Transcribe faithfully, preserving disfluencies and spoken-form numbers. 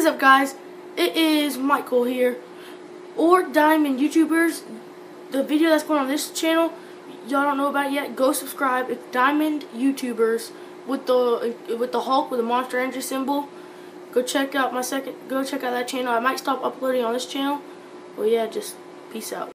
is up, guys? It is Michael here, or Diamond YouTubers. The video that's going on this channel, y'all don't know about it yet. Go subscribe. It's Diamond YouTubers with the with the Hulk with the Monster Energy symbol. Go check out my second. Go check out that channel. I might stop uploading on this channel. Well, yeah, just peace out.